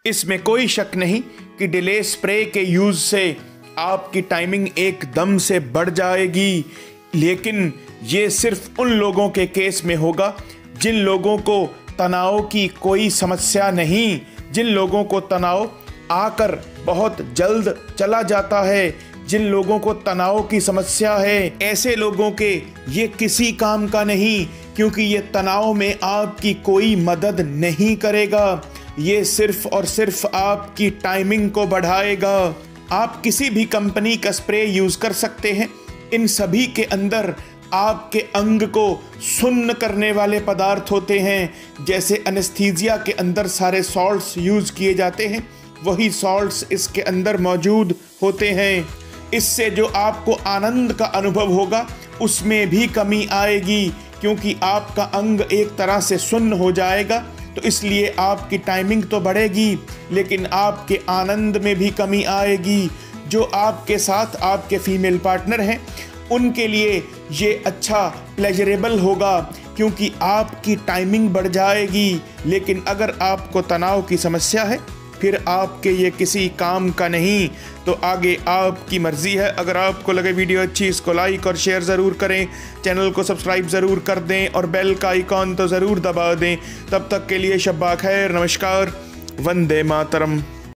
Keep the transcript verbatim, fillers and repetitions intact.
इसमें कोई शक नहीं कि डिले स्प्रे के यूज़ से आपकी टाइमिंग एकदम से बढ़ जाएगी, लेकिन ये सिर्फ उन लोगों के केस में होगा जिन लोगों को तनाव की कोई समस्या नहीं, जिन लोगों को तनाव आकर बहुत जल्द चला जाता है, जिन लोगों को तनाव की समस्या है। ऐसे लोगों के ये किसी काम का नहीं, क्योंकि ये तनाव में आपकी कोई मदद नहीं करेगा। ये सिर्फ और सिर्फ आपकी टाइमिंग को बढ़ाएगा। आप किसी भी कंपनी का स्प्रे यूज़ कर सकते हैं। इन सभी के अंदर आपके अंग को सुन्न करने वाले पदार्थ होते हैं। जैसे एनेस्थीसिया के अंदर सारे सॉल्ट्स यूज़ किए जाते हैं, वही सॉल्ट्स इसके अंदर मौजूद होते हैं। इससे जो आपको आनंद का अनुभव होगा उसमें भी कमी आएगी, क्योंकि आपका अंग एक तरह से सुन्न हो जाएगा। तो इसलिए आपकी टाइमिंग तो बढ़ेगी, लेकिन आपके आनंद में भी कमी आएगी। जो आपके साथ आपके फीमेल पार्टनर हैं उनके लिए ये अच्छा प्लेजरेबल होगा, क्योंकि आपकी टाइमिंग बढ़ जाएगी। लेकिन अगर आपको तनाव की समस्या है फिर आपके ये किसी काम का नहीं। तो आगे आपकी मर्ज़ी है। अगर आपको लगे वीडियो अच्छी, इसको लाइक और शेयर ज़रूर करें, चैनल को सब्सक्राइब ज़रूर कर दें और बेल का आइकॉन तो ज़रूर दबा दें। तब तक के लिए शब्बा खैर, नमस्कार, वंदे मातरम।